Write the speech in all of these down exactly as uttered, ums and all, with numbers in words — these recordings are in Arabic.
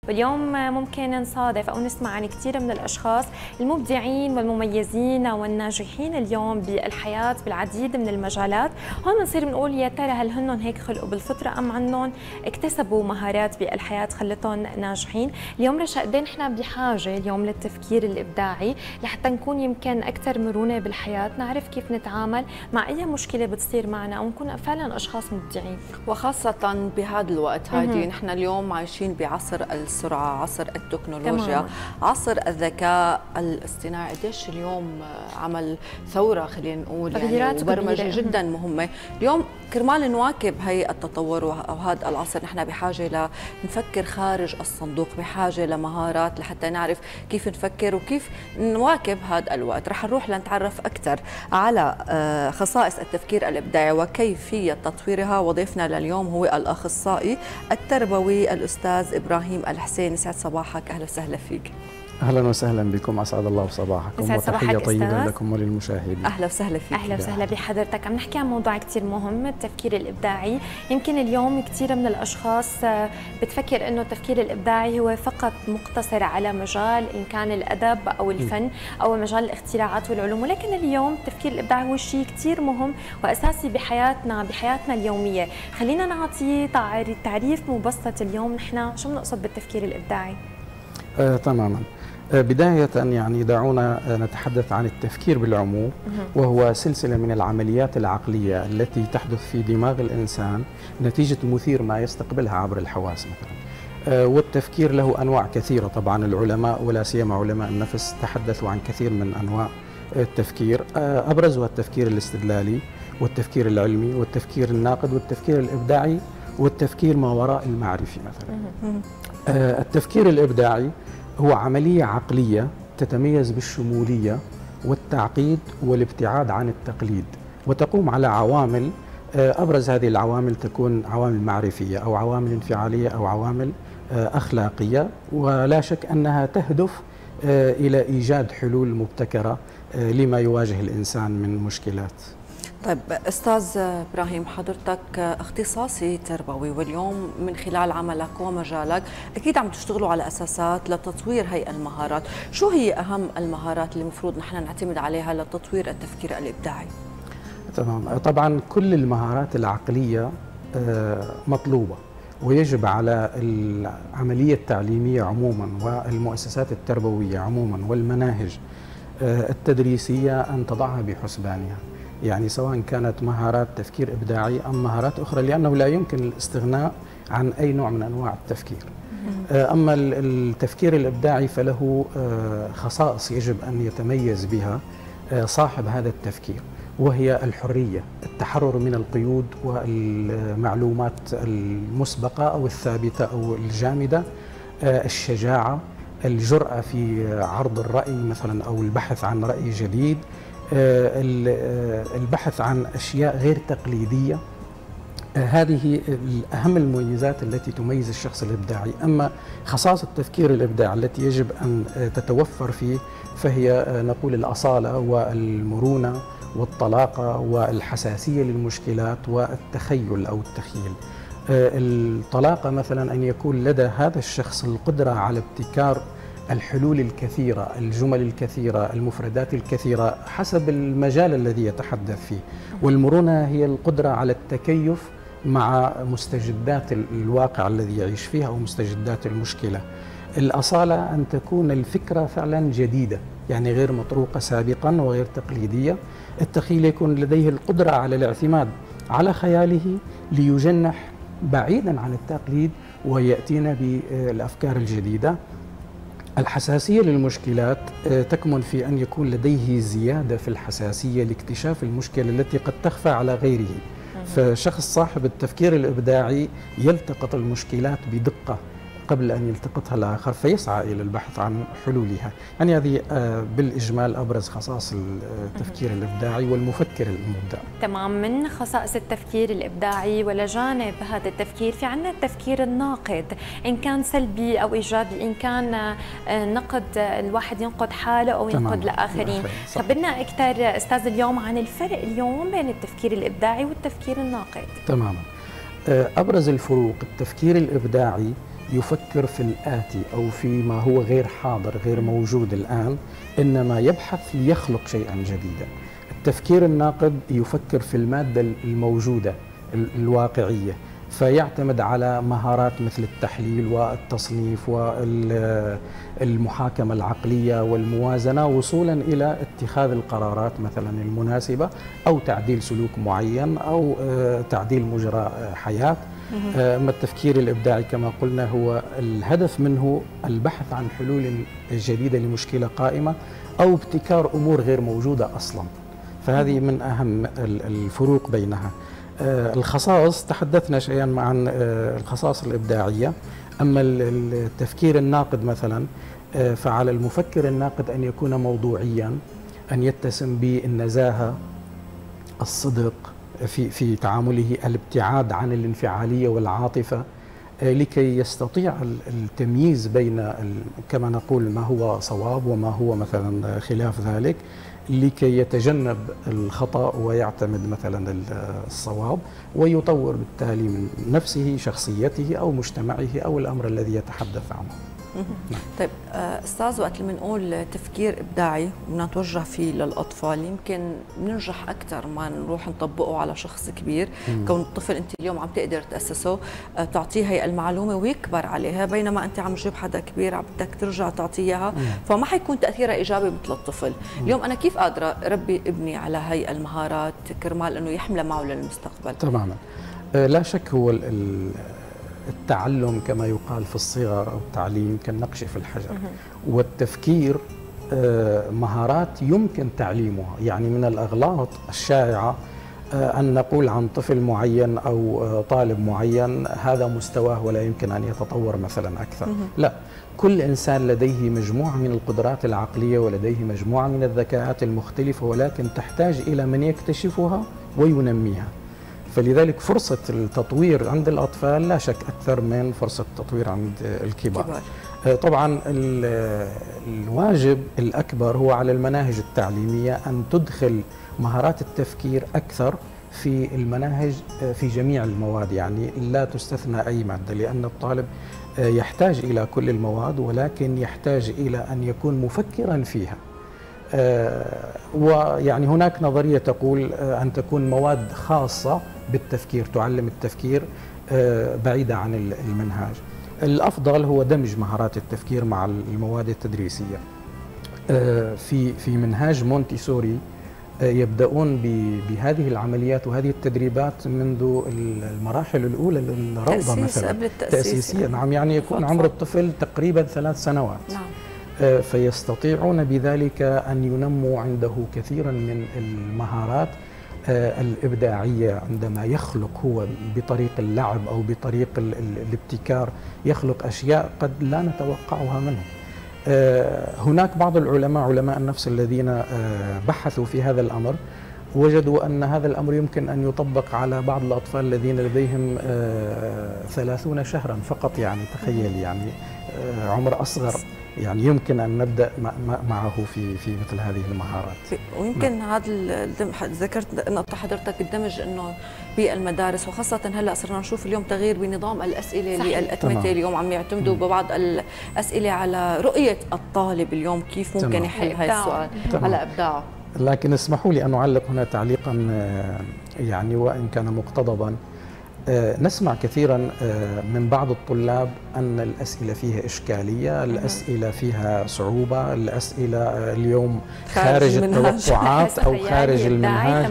واليوم ممكن نصادف أو نسمع عن كثير من الأشخاص المبدعين والمميزين والناجحين اليوم بالحياة بالعديد من المجالات. هون بنصير بنقول يا ترى هل هن هيك خلقوا بالفطرة أم عنهم اكتسبوا مهارات بالحياة خلتهم ناجحين؟ اليوم رشا قد ايه نحن بحاجة اليوم للتفكير الإبداعي لحتى نكون يمكن أكثر مرونة بالحياة، نعرف كيف نتعامل مع أي مشكلة بتصير معنا أو نكون فعلا أشخاص مبدعين، وخاصة بهذا الوقت هادي نحن اليوم عايشين بعصر السرعة، عصر التكنولوجيا، تمام. عصر الذكاء الاصطناعي. قديش اليوم عمل ثورة خلينا نقول يعني وبرمجة جدا مهمة. اليوم كرمال نواكب هي التطور وهذا العصر نحن بحاجة لنفكر خارج الصندوق، بحاجة لمهارات لحتى نعرف كيف نفكر وكيف نواكب هذا الوقت. رح نروح لنتعرف أكثر على خصائص التفكير الإبداعي وكيفية تطويرها، وضيفنا لليوم هو الأخصائي التربوي الأستاذ إبراهيم الحسين. يسعد صباحك، أهلا وسهلا فيك. اهلا وسهلا بكم، اسعد الله صباحكم وتحيه طيبه لكم وللمشاهدين. اهلا وسهلا فيك. اهلا وسهلا بحضرتك. عم نحكي عن موضوع كثير مهم، التفكير الابداعي. يمكن اليوم كثير من الاشخاص بتفكر انه التفكير الابداعي هو فقط مقتصر على مجال ان كان الادب او الفن او مجال الاختراعات والعلوم، ولكن اليوم التفكير الابداعي هو شيء كثير مهم واساسي بحياتنا بحياتنا اليوميه. خلينا نعطي تعريف مبسط اليوم نحن شو بنقصد بالتفكير الابداعي. آه، تماما. بداية يعني دعونا نتحدث عن التفكير بالعموم، وهو سلسلة من العمليات العقلية التي تحدث في دماغ الإنسان نتيجة مثير ما يستقبلها عبر الحواس مثلا. والتفكير له أنواع كثيرة، طبعا العلماء ولا سيما علماء النفس تحدثوا عن كثير من أنواع التفكير، أبرزها التفكير الاستدلالي والتفكير العلمي والتفكير الناقد والتفكير الإبداعي والتفكير ما وراء المعرفي مثلا. التفكير الإبداعي هو عملية عقلية تتميز بالشمولية والتعقيد والابتعاد عن التقليد، وتقوم على عوامل، أبرز هذه العوامل تكون عوامل معرفية أو عوامل انفعالية أو عوامل أخلاقية، ولا شك أنها تهدف إلى إيجاد حلول مبتكرة لما يواجه الإنسان من مشكلات. طيب أستاذ إبراهيم، حضرتك اختصاصي تربوي، واليوم من خلال عملك ومجالك أكيد عم تشتغلوا على أساسات لتطوير هي المهارات. شو هي أهم المهارات اللي المفروض نحن نعتمد عليها لتطوير التفكير الإبداعي؟ تمام. طبعا كل المهارات العقلية مطلوبة، ويجب على العملية التعليمية عموما والمؤسسات التربوية عموما والمناهج التدريسية أن تضعها بحسبانها، يعني سواء كانت مهارات تفكير إبداعي أم مهارات أخرى، لأنه لا يمكن الاستغناء عن أي نوع من أنواع التفكير. أما التفكير الإبداعي فله خصائص يجب أن يتميز بها صاحب هذا التفكير، وهي الحرية، التحرر من القيود والمعلومات المسبقة أو الثابتة أو الجامدة، الشجاعة، الجرأة في عرض الرأي مثلا أو البحث عن رأي جديد، البحث عن أشياء غير تقليدية. هذه أهم المميزات التي تميز الشخص الإبداعي. أما خصائص التفكير الإبداعي التي يجب أن تتوفر فيه فهي نقول الأصالة والمرونة والطلاقة والحساسية للمشكلات والتخيل أو التخيل. الطلاقة مثلا أن يكون لدى هذا الشخص القدرة على ابتكار الحلول الكثيرة، الجمل الكثيرة، المفردات الكثيرة حسب المجال الذي يتحدث فيه. والمرونة هي القدرة على التكيف مع مستجدات الواقع الذي يعيش فيه أو مستجدات المشكلة. الأصالة أن تكون الفكرة فعلا جديدة، يعني غير مطروقة سابقا وغير تقليدية. التخيل يكون لديه القدرة على الاعتماد على خياله ليجنح بعيدا عن التقليد ويأتينا بالأفكار الجديدة. الحساسية للمشكلات تكمن في أن يكون لديه زيادة في الحساسية لاكتشاف المشكلة التي قد تخفى على غيره. فشخص صاحب التفكير الإبداعي يلتقط المشكلات بدقة قبل أن يلتقطها الآخر، فيسعى إلى البحث عن حلولها. يعني هذه بالإجمال أبرز خصائص التفكير الإبداعي والمفكر المبدع. تمام. من خصائص التفكير الإبداعي ولجانب هذا التفكير في عنا التفكير الناقد، إن كان سلبي أو إيجابي، إن كان نقد الواحد ينقد حاله أو ينقد الآخرين. خبرنا أكثر أستاذ اليوم عن الفرق اليوم بين التفكير الإبداعي والتفكير الناقد. تماما. أبرز الفروق، التفكير الإبداعي يفكر في الآتي أو فيما هو غير حاضر غير موجود الآن، إنما يبحث ليخلق شيئا جديدا. التفكير الناقد يفكر في المادة الموجودة الواقعية، فيعتمد على مهارات مثل التحليل والتصنيف والمحاكمة العقلية والموازنة، وصولا إلى اتخاذ القرارات مثلا المناسبة أو تعديل سلوك معين أو تعديل مجرى حياة. أما التفكير الإبداعي كما قلنا هو الهدف منه البحث عن حلول جديدة لمشكلة قائمة أو ابتكار أمور غير موجودة أصلا. فهذه من أهم الفروق بينها. الخصائص تحدثنا شيئا عن الخصائص الإبداعية. أما التفكير الناقد مثلا فعلى المفكر الناقد أن يكون موضوعيا، أن يتسم بالنزاهة، الصدق في في تعامله، الابتعاد عن الانفعالية والعاطفة، لكي يستطيع التمييز بين كما نقول ما هو صواب وما هو مثلا خلاف ذلك، لكي يتجنب الخطأ ويعتمد مثلا الصواب، ويطور بالتالي من نفسه، شخصيته أو مجتمعه أو الأمر الذي يتحدث عنه. طيب استاذ، وقت اللي بنقول تفكير ابداعي بدنا نتوجه فيه للاطفال، يمكن بننجح اكثر ما نروح نطبقه على شخص كبير. مم. كون الطفل انت اليوم عم تقدر تاسسه، تعطيه هي المعلومه ويكبر عليها، بينما انت عم تجيب حدا كبير عم بدك ترجع تعطيه اياها، فما حيكون تاثيرها ايجابي مثل الطفل. مم. اليوم انا كيف قادره اربي ابني على هي المهارات كرمال انه يحملها معه للمستقبل؟ تماما. لا شك هو التعلم كما يقال في الصغر أو التعليم كالنقش في الحجر، والتفكير مهارات يمكن تعليمها. يعني من الأغلاط الشائعة أن نقول عن طفل معين أو طالب معين هذا مستواه ولا يمكن أن يتطور مثلا أكثر. لا، كل إنسان لديه مجموعة من القدرات العقلية ولديه مجموعة من الذكاءات المختلفة، ولكن تحتاج إلى من يكتشفها وينميها. فلذلك فرصة التطوير عند الأطفال لا شك أكثر من فرصة التطوير عند الكبار. كبار. طبعا الواجب الأكبر هو على المناهج التعليمية أن تدخل مهارات التفكير أكثر في المناهج في جميع المواد، يعني لا تستثنى أي مادة، لأن الطالب يحتاج إلى كل المواد، ولكن يحتاج إلى أن يكون مفكرا فيها. ويعني هناك نظرية تقول أن تكون مواد خاصة بالتفكير، تعلم التفكير بعيدة عن المنهاج. الأفضل هو دمج مهارات التفكير مع المواد التدريسية. في في منهاج مونتيسوري يبدأون بهذه العمليات وهذه التدريبات منذ المراحل الأولى للروضة مثلا، قبل تأسيسية. نعم، يعني يكون عمر الطفل تقريبا ثلاث سنوات. نعم. فيستطيعون بذلك أن ينموا عنده كثيرا من المهارات الإبداعية، عندما يخلق هو بطريق اللعب أو بطريق الابتكار يخلق أشياء قد لا نتوقعها منه. هناك بعض العلماء علماء النفس الذين بحثوا في هذا الأمر، وجدوا أن هذا الأمر يمكن أن يطبق على بعض الأطفال الذين لديهم ثلاثون شهرا فقط. يعني تخيل، يعني عمر أصغر، يعني يمكن أن نبدأ معه في في مثل هذه المهارات. ويمكن هذا ذكرت نقطة حضرتك الدمج، إنه بالمدارس وخاصة هلا صرنا نشوف اليوم تغيير بنظام الأسئلة للأتمتة. اليوم عم يعتمدوا ببعض الأسئلة على رؤية الطالب اليوم كيف ممكن يحل هذا السؤال على إبداعه. لكن اسمحوا لي أن أعلق هنا تعليقا يعني وإن كان مقتضبا. نسمع كثيرا من بعض الطلاب أن الأسئلة فيها إشكالية، الأسئلة فيها صعوبة، الأسئلة اليوم خارج التوقعات أو خارج المنهاج.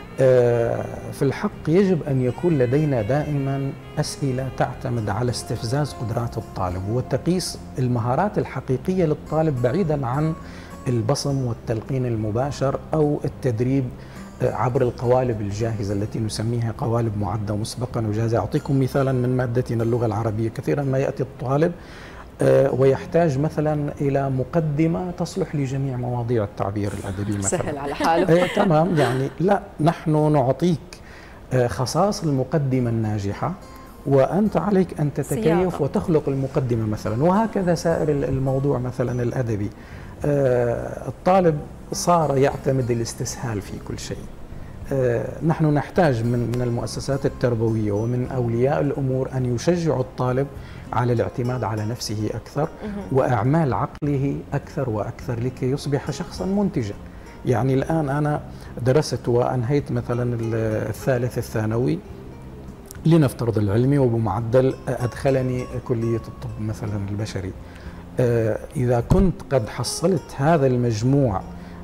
في الحق يجب أن يكون لدينا دائما أسئلة تعتمد على استفزاز قدرات الطالب وتقيس المهارات الحقيقية للطالب بعيدا عن البصم والتلقين المباشر أو التدريب عبر القوالب الجاهزة التي نسميها قوالب معدة مسبقا وجاهزة. أعطيكم مثالا من مادتنا اللغة العربية. كثيرا ما يأتي الطالب ويحتاج مثلا إلى مقدمة تصلح لجميع مواضيع التعبير الأدبي مثلا. سهل على حاله. تمام، يعني لا، نحن نعطيك خصائص المقدمة الناجحة وأنت عليك أن تتكيف سياطة. وتخلق المقدمة مثلا، وهكذا سائر الموضوع مثلا الأدبي. الطالب صار يعتمد الاستسهال في كل شيء. نحن نحتاج من من المؤسسات التربوية ومن أولياء الأمور أن يشجعوا الطالب على الاعتماد على نفسه أكثر وأعمال عقله أكثر وأكثر لكي يصبح شخصا منتجا. يعني الآن أنا درست وأنهيت مثلا الثالث الثانوي لنفترض العلمي، وبمعدل أدخلني كلية الطب مثلا البشري. إذا كنت قد حصلت هذا المجموع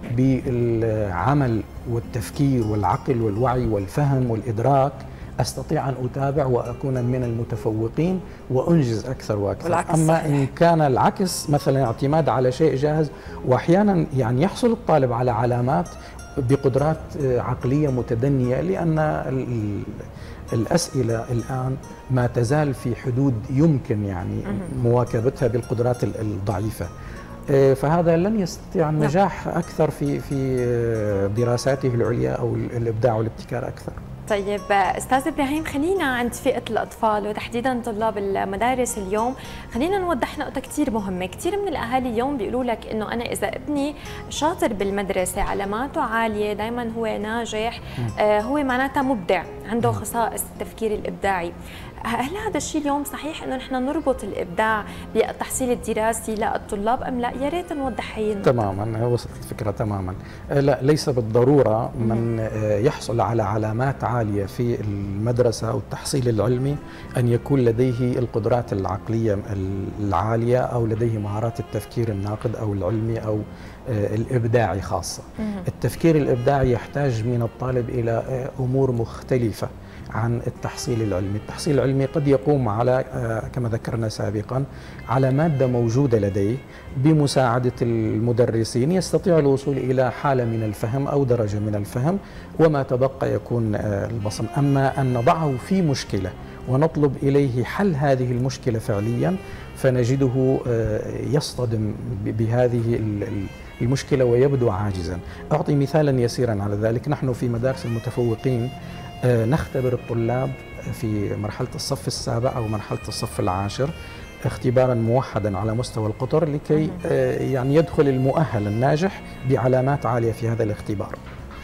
بالعمل والتفكير والعقل والوعي والفهم والإدراك، أستطيع أن أتابع وأكون من المتفوقين وأنجز أكثر وأكثر. أما صحيح. إن كان العكس مثلا اعتماد على شيء جاهز، وأحيانا يعني يحصل الطالب على علامات بقدرات عقلية متدنية، لأن الأسئلة الآن ما تزال في حدود يمكن يعني مواكبتها بالقدرات الضعيفة، فهذا لن يستطيع النجاح أكثر في في دراساته العليا أو الإبداع والابتكار أكثر. طيب استاذ ابراهيم، خلينا عند فئه الاطفال وتحديدا طلاب المدارس اليوم، خلينا نوضح نقطه كثير مهمه. كثير من الاهالي اليوم بيقولوا لك انه انا اذا ابني شاطر بالمدرسه، علاماته عاليه، دائما هو ناجح، آه هو معناتها مبدع، عنده خصائص التفكير الابداعي. هل هذا الشيء اليوم صحيح انه نحن نربط الابداع بالتحصيل الدراسي للطلاب ام لا؟ يا ريت نوضح هي النقطة. تماما، وصلت الفكره تماما. لا، ليس بالضروره من يحصل على علامات عاليه في المدرسه او التحصيل العلمي ان يكون لديه القدرات العقليه العاليه او لديه مهارات التفكير الناقد او العلمي او الابداعي خاصه. التفكير الابداعي يحتاج من الطالب الى امور مختلفه عن التحصيل العلمي. التحصيل العلمي قد يقوم على كما ذكرنا سابقا على مادة موجودة لديه، بمساعدة المدرسين يستطيع الوصول إلى حالة من الفهم أو درجة من الفهم، وما تبقى يكون البصم. أما أن نضعه في مشكلة ونطلب إليه حل هذه المشكلة فعليا، فنجده يصطدم بهذه المشكلة ويبدو عاجزا. أعطي مثالا يسيرا على ذلك. نحن في مدارس المتفوقين نختبر الطلاب في مرحلة الصف السابع أو مرحلة الصف العاشر اختبارا موحدا على مستوى القطر، لكي يعني يدخل المؤهل الناجح بعلامات عالية في هذا الاختبار.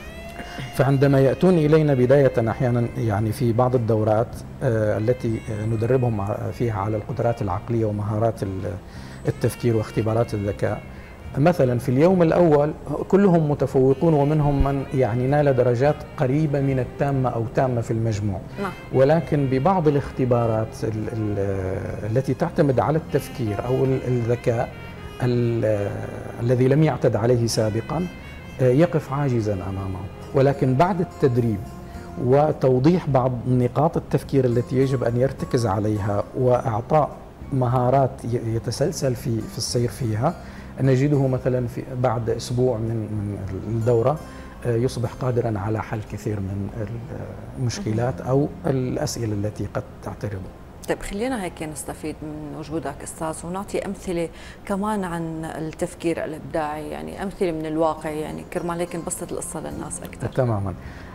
فعندما يأتون إلينا بداية أحيانا يعني في بعض الدورات التي ندربهم فيها على القدرات العقلية ومهارات التفكير واختبارات الذكاء، مثلا في اليوم الأول كلهم متفوقون ومنهم من يعني نال درجات قريبة من التامة أو تامة في المجموع، ولكن ببعض الاختبارات التي تعتمد على التفكير أو الذكاء الذي لم يعتد عليه سابقا يقف عاجزا أمامه. ولكن بعد التدريب وتوضيح بعض نقاط التفكير التي يجب أن يرتكز عليها وإعطاء مهارات يتسلسل في في السير فيها، نجده مثلا في بعد اسبوع من من الدوره يصبح قادرا على حل كثير من المشكلات او الاسئله التي قد تعترض. طيب خلينا هيك نستفيد من وجودك استاذ ونعطي امثله كمان عن التفكير الابداعي، يعني امثله من الواقع، يعني كرمال هيك نبسط القصه للناس اكثر. تماما.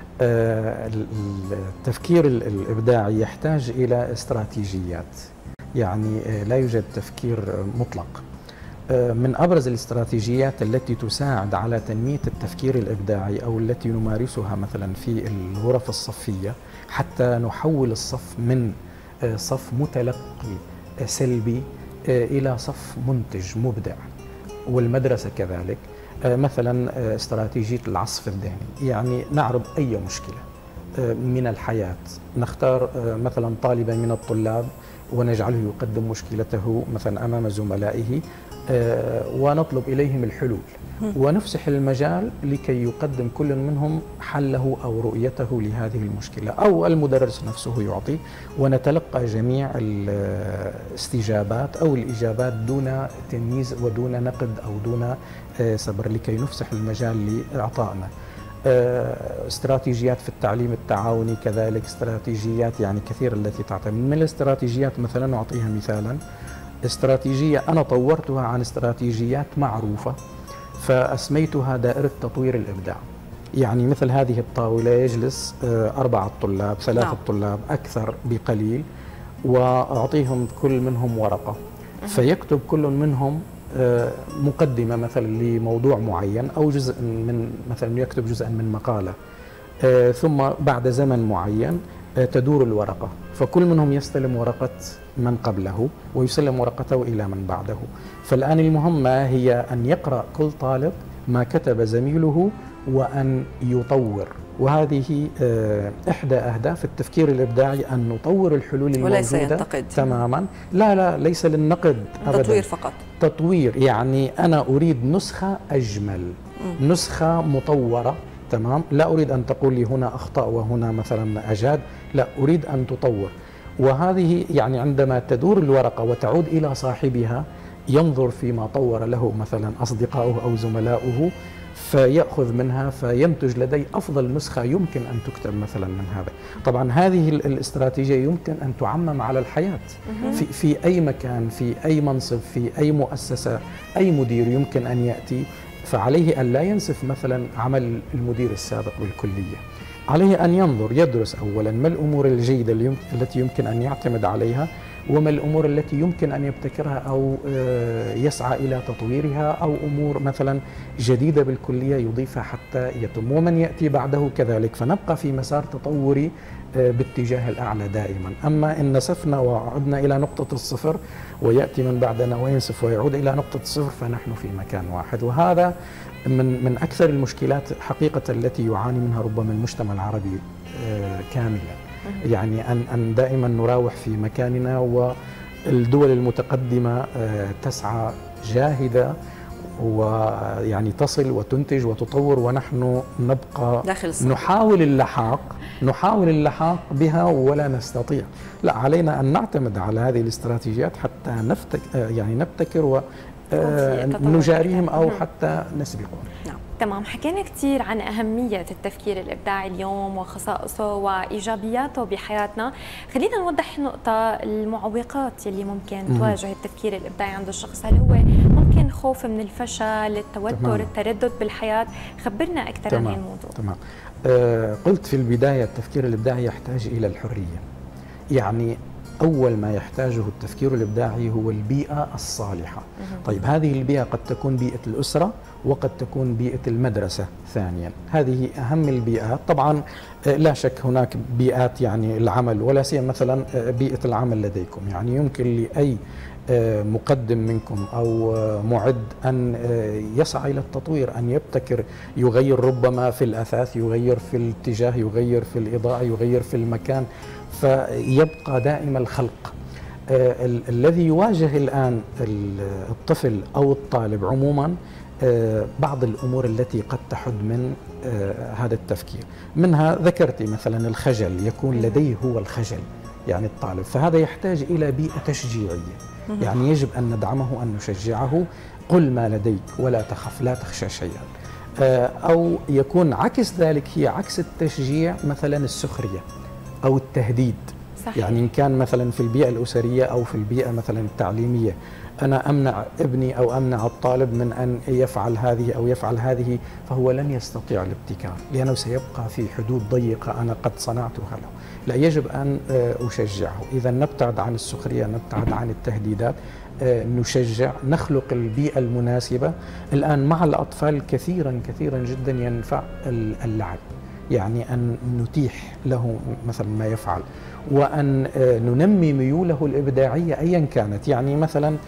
التفكير الابداعي يحتاج الى استراتيجيات، يعني لا يوجد تفكير مطلق. من أبرز الاستراتيجيات التي تساعد على تنمية التفكير الإبداعي أو التي نمارسها مثلا في الغرف الصفية حتى نحول الصف من صف متلقي سلبي إلى صف منتج مبدع، والمدرسة كذلك. مثلا استراتيجية العصف الذهني، يعني نعرض أي مشكلة من الحياة، نختار مثلا طالبا من الطلاب ونجعله يقدم مشكلته مثلا أمام زملائه ونطلب إليهم الحلول ونفسح المجال لكي يقدم كل منهم حله أو رؤيته لهذه المشكلة، أو المدرس نفسه يعطي، ونتلقى جميع الاستجابات أو الإجابات دون تمييز ودون نقد أو دون صبر، لكي نفسح المجال لإعطائنا. استراتيجيات في التعليم التعاوني كذلك، استراتيجيات يعني كثيرة التي تعتمد. من الاستراتيجيات مثلا نعطيها مثالا، استراتيجية أنا طورتها عن استراتيجيات معروفة فأسميتها دائرة تطوير الإبداع. يعني مثل هذه الطاولة يجلس أربعة طلاب، ثلاثة نعم. طلاب أكثر بقليل، وأعطيهم كل منهم ورقة فيكتب كل منهم مقدمة مثلا لموضوع معين أو جزء من مثلا يكتب جزءا من مقالة آه ثم بعد زمن معين آه تدور الورقة، فكل منهم يستلم ورقة من قبله ويسلم ورقته إلى من بعده. فالآن المهمة هي أن يقرأ كل طالب ما كتب زميله وأن يطور، وهذه إحدى أهداف التفكير الإبداعي، أن نطور الحلول الموجودة وليس ينتقد تماما. لا لا ليس للنقد أبدا، تطوير فقط. تطوير يعني أنا أريد نسخة أجمل، م. نسخة مطورة، تمام. لا أريد أن تقول لي هنا أخطأ وهنا مثلا أجاد، لا أريد أن تطور. وهذه يعني عندما تدور الورقة وتعود إلى صاحبها ينظر فيما طور له مثلا أصدقاؤه أو زملاؤه فيأخذ منها فينتج لدي أفضل نسخة يمكن أن تكتب مثلا من هذا. طبعا هذه الاستراتيجية يمكن أن تعمم على الحياة في, في أي مكان، في أي منصب، في أي مؤسسة، أي مدير يمكن أن يأتي، فعليه أن لا ينسف مثلا عمل المدير السابق بالكلية. عليه أن ينظر يدرس أولا ما الأمور الجيدة التي يمكن أن يعتمد عليها، وما الأمور التي يمكن أن يبتكرها أو يسعى إلى تطويرها، أو أمور مثلا جديدة بالكلية يضيفها حتى يتم، ومن يأتي بعده كذلك، فنبقى في مسار تطوري باتجاه الأعلى دائما. أما إن نسفنا وعدنا إلى نقطة الصفر ويأتي من بعدنا وينسف ويعود إلى نقطة الصفر فنحن في مكان واحد. وهذا من من أكثر المشكلات حقيقة التي يعاني منها ربما المجتمع العربي كاملا. يعني أن أن دائما نراوح في مكاننا، والدول المتقدمة تسعى جاهدة ويعني تصل وتنتج وتطور، ونحن نبقى نحاول اللحاق نحاول اللحاق بها ولا نستطيع. لا، علينا أن نعتمد على هذه الاستراتيجيات حتى نفتك يعني نبتكر ونجاريهم أو حتى نسبقهم. نعم. تمام. حكينا كثير عن أهمية التفكير الإبداعي اليوم وخصائصه وإيجابياته بحياتنا. خلينا نوضح نقطة، المعوقات اللي ممكن مم. تواجه التفكير الإبداعي عند الشخص. هل هو ممكن خوف من الفشل، التوتر، تمام. التردد بالحياة؟ خبرنا أكثر تمام. عن الموضوع. تمام. آه قلت في البداية التفكير الإبداعي يحتاج إلى الحرية. يعني أول ما يحتاجه التفكير الإبداعي هو البيئة الصالحة. طيب هذه البيئة قد تكون بيئة الأسرة وقد تكون بيئة المدرسة ثانيا، هذه أهم البيئات. طبعا لا شك هناك بيئات يعني العمل، ولا سيما مثلا بيئة العمل لديكم. يعني يمكن لأي مقدم منكم أو معد أن يسعى إلى التطوير، أن يبتكر، يغير ربما في الأثاث، يغير في الاتجاه، يغير في الإضاءة، يغير في المكان، فيبقى دائم الخلق. ال الذي يواجه الآن الطفل أو الطالب عموما بعض الأمور التي قد تحد من هذا التفكير. منها ذكرت مثلا الخجل، يكون لديه هو الخجل يعني الطالب، فهذا يحتاج إلى بيئة تشجيعية. يعني يجب أن ندعمه، أن نشجعه، قل ما لديك ولا تخف، لا تخشى شيئا. أو يكون عكس ذلك، هي عكس التشجيع مثلا السخرية أو التهديد. صحيح. يعني إن كان مثلا في البيئة الأسرية أو في البيئة مثلا التعليمية أنا أمنع ابني أو أمنع الطالب من أن يفعل هذه أو يفعل هذه، فهو لن يستطيع الابتكار لأنه سيبقى في حدود ضيقة أنا قد صنعتها له. لا، يجب أن أشجعه. إذا نبتعد عن السخرية، نبتعد عن التهديدات، نشجع، نخلق البيئة المناسبة. الآن مع الأطفال كثيرا كثيرا جدا ينفع اللعب، يعني أن نتيح له مثلا ما يفعل، وأن ننمي ميوله الإبداعية أيا كانت. يعني مثلا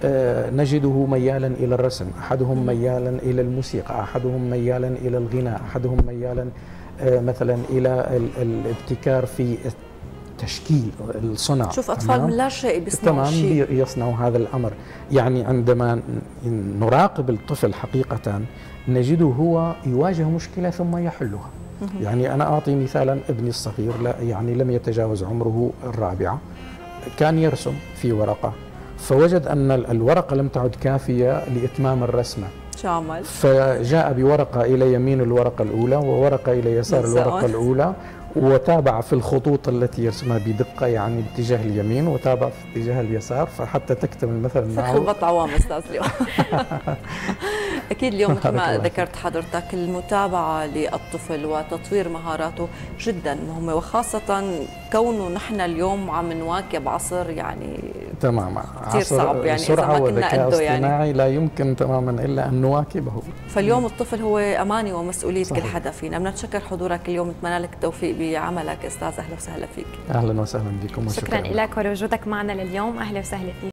نجده ميالا إلى الرسم، أحدهم ميالا إلى الموسيقى، أحدهم ميالا إلى الغناء، أحدهم ميالا مثلا إلى الابتكار في التشكيل، الصنع. شوف أطفال من لا شيء بيصنعوا شيء، تمام، يصنعوا هذا الأمر. يعني عندما نراقب الطفل حقيقة نجده هو يواجه مشكلة ثم يحلها. يعني أنا أعطي مثالا، ابني الصغير لا يعني لم يتجاوز عمره الرابعة، كان يرسم في ورقة، فوجد أن الورقة لم تعد كافية لإتمام الرسمة. شو عمل؟ فجاء بورقة إلى يمين الورقة الأولى وورقة إلى يسار الورقة الأولى، وتابع في الخطوط التي يرسمها بدقة، يعني باتجاه اليمين، وتابع في اتجاه اليسار، فحتى تكتمل مثلا معه. خربط عوام أستاذ اليوم. أكيد اليوم مثل ما ذكرت حضرتك المتابعة للطفل وتطوير مهاراته جدا مهمة، وخاصة كونه نحن اليوم عم نواكب عصر يعني تماما. كثير صعب يعني، سرعة وذكاء اصطناعي يعني. لا يمكن تماما إلا أن نواكبه. فاليوم الطفل هو أماني ومسؤولية صحيح. كل حدا فينا. بنتشكر حضورك اليوم، نتمنى لك التوفيق بعملك أستاذ. أهلا وسهلا فيك. أهلا وسهلا بكم وشكرا, شكرا لك ولوجودك معنا لليوم. أهلا وسهلا فيك.